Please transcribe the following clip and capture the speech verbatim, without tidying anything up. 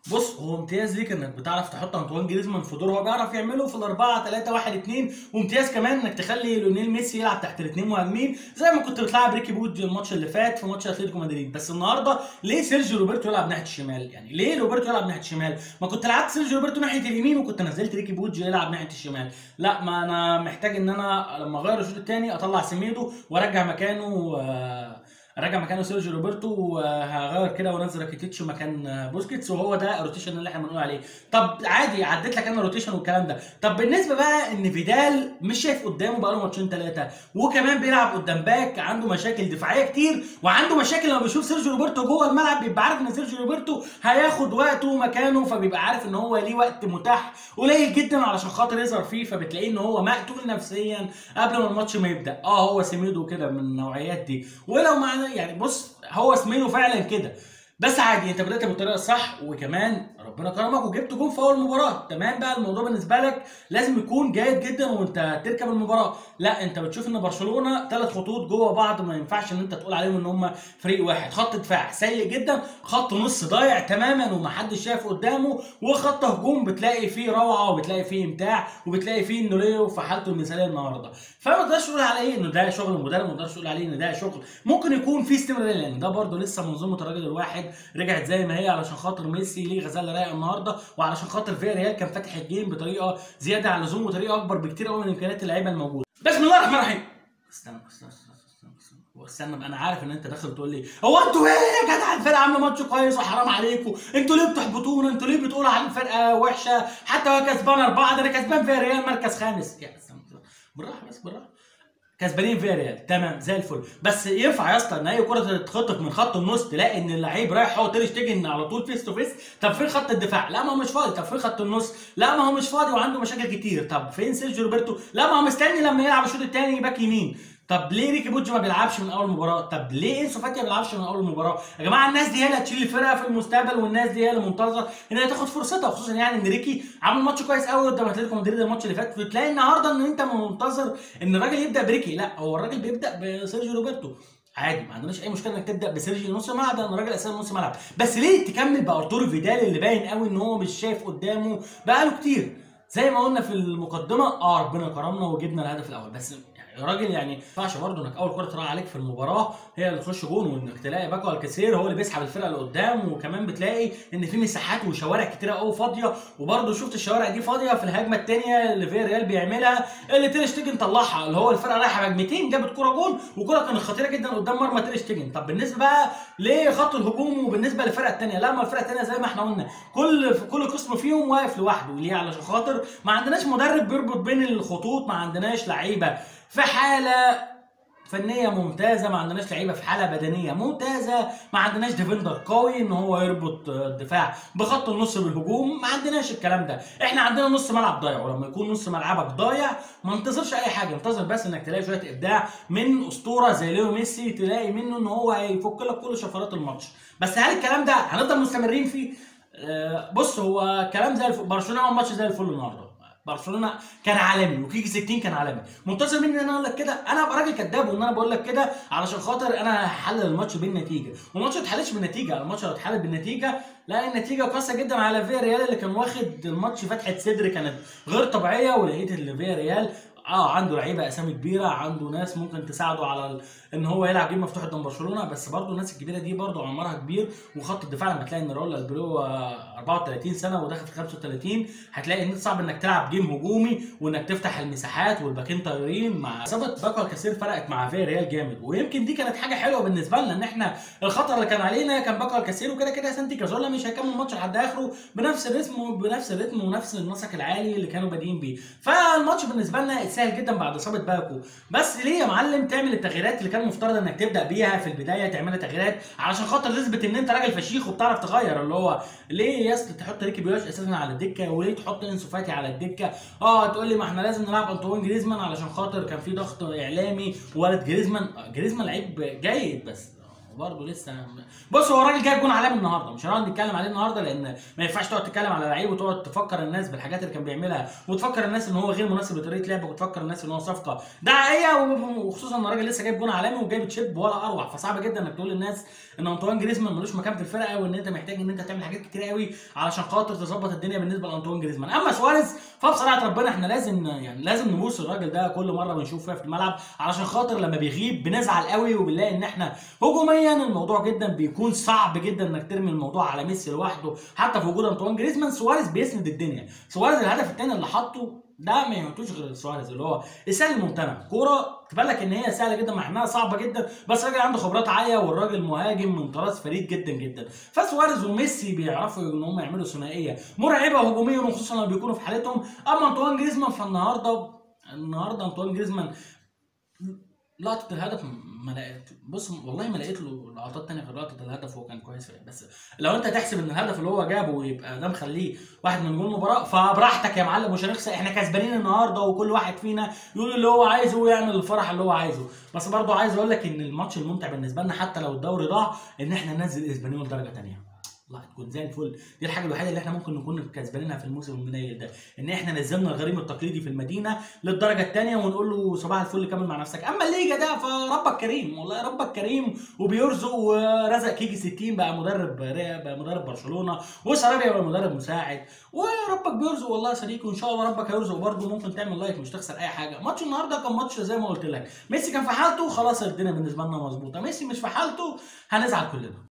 بص، هو امتياز ليك انك بتعرف تحط انطوان جريزمان في دور هو بيعرف يعمله في الاربعه تلاته واحد اتنين، وامتياز كمان انك تخلي ليونيل ميسي يلعب تحت الاثنين مهاجمين زي ما كنت بتلعب ريكي بوج الماتش اللي فات في ماتش اتلتيكو مدريد. بس النهارده ليه سيرجيو روبرتو يلعب ناحيه الشمال؟ يعني ليه روبرتو يلعب ناحيه الشمال؟ ما كنت لعبت سيرجيو روبرتو ناحيه اليمين وكنت نزلت ريكي بوج يلعب ناحيه الشمال. لا، ما انا محتاج ان انا لما اغير الشوط الثاني اطلع سيميدو وارجع مكانه آه ارجع مكانه سيرجيو روبرتو، وهغير كده وانزل راكيتيتش مكان بوسكيتس، وهو ده الروتيشن اللي احنا بنقول عليه. طب عادي، عديت لك انا روتيشن والكلام ده. طب بالنسبه بقى ان فيدال مش شايف قدامه بقاله ماتشين ثلاثه، وكمان بيلعب قدام باك عنده مشاكل دفاعيه كتير، وعنده مشاكل لما بيشوف سيرجيو روبرتو جوه الملعب بيبقى عارف ان سيرجيو روبرتو هياخد وقته مكانه، فبيبقى عارف ان هو ليه وقت متاح قليل جدا علشان خاطر يظهر فيه، فبتلاقيه ان هو مقتول نفسيا قبل ما الماتش ما يبدا. اه هو سيميدو كده من النوعيات دي، ولو معنى يعني بص هو سمينه فعلا كده. بس عادي، انت بدات بالطريقه الصح، وكمان ربنا كرمك وجبت جون في اول مباراه. تمام بقى، الموضوع بالنسبه لك لازم يكون جيد جدا وانت تركب المباراه. لا، انت بتشوف ان برشلونه ثلاث خطوط جوه بعض، ما ينفعش ان انت تقول عليهم ان هم فريق واحد. خط دفاع سيء جدا، خط نص ضايع تماما ومحدش شايف قدامه، وخط هجوم بتلاقي فيه روعه وبتلاقي فيه امتاع وبتلاقي فيه انه ليه في حالته المثاليه النهارده. فما تقدرش تقول عليه انه ده شغل مدرب، ما تقدرش تقول عليه ان ده شغل ممكن يكون فيه استمراريه، لان ده برده لسه منظومه الراجل الواحد رجعت زي ما هي علشان خاطر ميسي ليه غزاله رايقه النهارده، وعلشان خاطر فيا ريال كان فاتح الجيم بطريقه زياده عن اللزوم وطريقه اكبر بكتير قوي من امكانيات اللعيبه الموجوده. بسم الله الرحمن الرحيم. استنى استنى استنى استنى استنى، انا عارف ان انت داخل تقول لي هو انتوا ايه يا جدع، الفرقه عامله ماتش كويس وحرام عليكم، انتوا ليه بتحبطونا، انتوا ليه بتقولوا على الفرقه وحشه حتى وهي كسبانه اربعه، ده انا كسبان فيا ريال مركز خامس. يا استنى بالراحه بس بالراحه، كسبانين فيا ريال تمام زي الفل. بس ينفع يا اسطى ان اي كره تتخطف من خط النص تلاقي ان اللعيب رايح هو تير شتيجن على طول فيس تو فيس؟ طب فين خط الدفاع؟ لا ما هو مش فاضي. طب فين خط النص؟ لا ما هو مش فاضي وعنده مشاكل كتير. طب فين سيرجيو روبرتو؟ لا ما هو مستني لما يلعب الشوط الثاني باك يمين. طب ليه ريكي بوتش ما بيلعبش من اول مباراه؟ طب ليه انسو فاتي ما بيلعبش من اول مباراه؟ يا جماعه الناس دي هي اللي هتشيل الفرقه في المستقبل، والناس دي هي اللي منتظره ان هي تاخد فرصتها، خصوصا يعني ان ريكي عامل ماتش كويس قوي قدام اتلتيكو مدريد الماتش اللي فات. وتلاقي النهارده ان انت منتظر ان الراجل يبدا بريكي. لا، هو الراجل بيبدا بسيرجيو روبرتو عادي، ما عندناش اي مشكله انك تبدا بسيرجيو نص ملعب، لان الراجل اساسا نص ملعب. بس ليه تكمل بارتورو فيدال اللي باين قوي ان هو مش شايف قدامه بقاله كتير؟ زي ما قلنا في المقدمه، اه ربنا كرمنا وجبنا الهدف الاول، بس يا راجل يعني ما ينفعش برضه انك اول كره تراعي عليك في المباراه هي اللي تخش جون، وانك تلاقي باكو الكاسير هو اللي بيسحب الفرقه لقدام، وكمان بتلاقي ان في مساحات وشوارع كتيره قوي فاضيه. وبرضه شفت الشوارع دي فاضيه في الهجمه الثانيه اللي فيا ريال بيعملها، اللي تير شتيجن طلعها، اللي هو الفرقه رايحه بهجمتين جابت كره جون، وكره كانت خطيره جدا قدام مرمى تير شتيجن. طب بالنسبه بقى لخط الهجوم وبالنسبه للفرقه الثانيه، لا ما الفرقه الثانيه زي ما احنا قلنا كل كل قسم فيهم واقف لوحده. ليه؟ علشان خاطر ما عندناش مدرب بيربط بين الخطوط، ما عندناش لعيبه في حاله فنيه ممتازه، ما عندناش لعيبه في حاله بدنيه ممتازه، ما عندناش ديفندر قوي ان هو يربط الدفاع بخط النص بالهجوم، ما عندناش الكلام ده. احنا عندنا نص ملعب ضايع، ولما يكون نص ملعبك ضايع ما انتظرش اي حاجه، انتظر بس انك تلاقي شويه ابداع من اسطوره زي ليو ميسي، تلاقي منه ان هو هيفك لك كل شفرات الماتش. بس هل الكلام ده هنفضل مستمرين فيه؟ آه بص، هو كلام زي الفل. برشلونه عمل ماتش زي الفل النهارده، برشلونه كان عالمي وكيكي ستين كان عالمي. منتظر مني ان انا اقول لك كده؟ انا ابقى راجل كداب وان انا بقول لك كده علشان خاطر انا هحلل الماتش بالنتيجه، والماتش ما اتحللش بالنتيجه. الماتش لو اتحلل بالنتيجه لا، النتيجه قاسيه جدا على فيا ريال اللي كان واخد الماتش فتحه صدر كانت غير طبيعيه. ولقيت ان فيا ريال اه عنده لعيبه اسامي كبيره، عنده ناس ممكن تساعده على ال... ان هو يلعب جيم مفتوح قدام برشلونه، بس برضه الناس الكبيره دي برضه عمرها كبير. وخط الدفاع لما تلاقي ان راؤول البرو اربعه وتلاتين سنه وداخل في خمسه وتلاتين، هتلاقي ان صعب انك تلعب جيم هجومي وانك تفتح المساحات والباكين طايرين. مع اصابه باكو الكاسير فرقت مع فيا ريال جامد، ويمكن دي كانت حاجه حلوه بالنسبه لنا ان احنا الخطر اللي كان علينا كان باكو الكاسير، وكده كده سانتي كازولا مش هيكمل الماتش لحد اخره بنفس الريتم وبنفس الريتم ونفس النسق العالي اللي كانوا بادئين بيه. فالماتش بالنسبه لنا سهل جدا بعد اصابه باكو. بس ليه يا معلم تعمل التغييرات اللي كان مفترض انك تبدا بيها في البدايه؟ تعملها تغييرات علشان خاطر تثبت ان انت راجل فشيخ وبتعرف تغير. اللي هو ليه يا اسطى تحط ريكي بيوش اساسا على الدكه، وليه تحط انسو فاتي على الدكه؟ اه تقول لي ما احنا لازم نلعب انطوان جريزمان علشان خاطر كان في ضغط اعلامي وولد جريزمان. جريزمان لعيب جيد، بس برضه لسه. بص هو الراجل جايب جون عالمي النهارده، مش هنقعد نتكلم عليه النهارده لان ما ينفعش تقعد تتكلم على لعيب وتقعد تفكر الناس بالحاجات اللي كان بيعملها وتفكر الناس ان هو غير مناسب لطريقه لعبك وتفكر الناس ان هو صفقه دعائيه، وخصوصا ان الراجل لسه جايب جون عالمي وجايب تشيب ولا اروع. فصعب جدا انك تقول للناس ان انطوان جريزمان ملوش مكان في الفرقه وان انت محتاج ان انت تعمل حاجات كتير قوي علشان خاطر تظبط الدنيا بالنسبه لانطوان جريزمان. اما سواريز فبصراحه ربنا احنا لازم يعني لازم نبوس الراجل ده كل مره بنشوف فيها في الملعب، علشان خاطر لما بيغيب بنزعل قوي وبنلاقي ان احنا هجوميا الموضوع جدا بيكون صعب جدا انك ترمي الموضوع على ميسي لوحده. حتى في وجود انطوان جريزمان سواريز بيسند الدنيا. سواريز الهدف الثاني اللي حطه ده ما يموتوش غير سواريز، اللي هو السهل الممتنع، كوره تبان لك ان هي سهله جدا مع انها صعبه جدا، بس الراجل عنده خبرات عاليه والراجل مهاجم من طراز فريد جدا جدا. فسواريز وميسي بيعرفوا ان هم يعملوا ثنائيه مرعبه هجوميا وخصوصا لما بيكونوا في حالتهم. اما انطوان جريزمان فالنهارده النهارده انطوان جريزمان لقطة الهدف ما لقيت، بص والله ما لقيت له لقطات تانية غير لقطة الهدف، هو كان كويس فيها. بس لو انت تحسب ان الهدف اللي هو جابه يبقى ده مخليه واحد من نجوم المباراة فبراحتك يا معلم، مش هنخسر، احنا كسبانين النهارده وكل واحد فينا يقول اللي هو عايزه ويعمل الفرح اللي هو عايزه. بس برضه عايز اقول لك ان الماتش الممتع بالنسبة لنا حتى لو الدوري ضاع ان احنا ننزل اسبانيول درجة تانية. والله هتكون زي الفل. دي الحاجه الوحيده اللي احنا ممكن نكون كسبانينها في الموسم المنيل ده، ان احنا نزلنا الغريم التقليدي في المدينه للدرجه الثانيه ونقول له صباح الفل كمل مع نفسك. اما الليجا ده فربك كريم، والله ربك كريم وبيرزق، ورزق كيكي ستين بقى مدرب بقى مدرب برشلونه، وسارابيا بقى مدرب مساعد، وربك بيرزق والله يا صديقي، وان شاء الله ربك هيرزق برضه. ممكن تعمل لايك مش تخسر اي حاجه. ماتش النهارده كان ماتش زي ما قلت لك، ميسي كان في حالته خلاص الدنيا بالنسبه لنا مظبوطه، ميسي مش في حالته هنزعل كلنا.